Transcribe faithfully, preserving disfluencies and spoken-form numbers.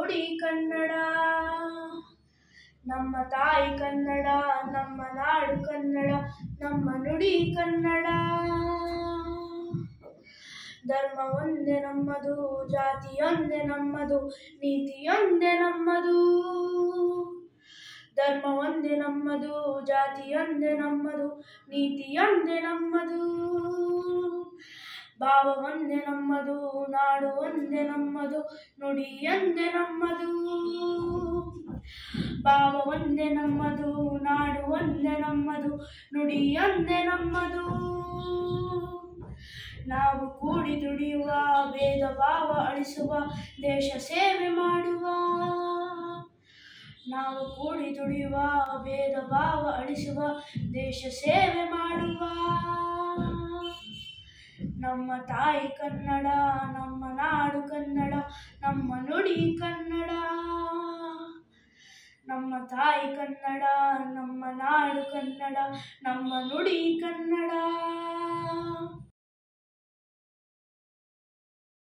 ನುಡಿ ಕನ್ನಡ. ನಮ್ಮ ತಾಯಿ ಕನ್ನಡ, ನಮ್ಮ ನಾಡು ಕನ್ನಡ, ನಮ್ಮ ನುಡಿ ಕನ್ನಡ. ಧರ್ಮ ಒಂದೇ ನಮ್ಮದು, ಜಾತಿಯೊಂದೇ ನಮ್ಮದು, ನೀತಿಯೊಂದೇ ನಮ್ಮದು. ಧರ್ಮ ಒಂದೇ ನಮ್ಮದು, ಜಾತಿಯೊಂದೇ ನಮ್ಮದು, ನೀತಿಯೊಂದೇ ನಮ್ಮದು. ಭಾವ ಒಂದೇ ನಮ್ಮದು, ನಾಡು ಒಂದೇ ನಮ್ಮದು, ನುಡಿಯೊಂದೇ ನಮ್ಮದು. ಭಾವ ಒಂದೇ ನಮ್ಮದು, ನಾಡು ಒಂದೇ ನಮ್ಮದು, ನುಡಿಯೊಂದೇ ನಮ್ಮದು. ನಾವು ಕೂಡಿ ದುಡಿಯುವ, ಭೇದ ಭಾವ ಅಳಿಸುವ, ದೇಶ ಸೇವೆ ಮಾಡುವ. ನಾವು ಕೂಡಿ ದುಡಿಯುವ, ಭೇದ ಭಾವ ಅಳಿಸುವ, ದೇಶ ಸೇವೆ ಮಾಡುವ. ನಮ್ಮ ತಾಯಿ ಕನ್ನಡ, ನಮ್ಮ ನಾಡು ಕನ್ನಡ, ನಮ್ಮ ನುಡಿ ಕನ್ನಡ. ನಮ್ಮ ತಾಯಿ ಕನ್ನಡ, ನಮ್ಮ ನಾಡು ಕನ್ನಡ, ನಮ್ಮ ನುಡಿ ಕನ್ನಡ.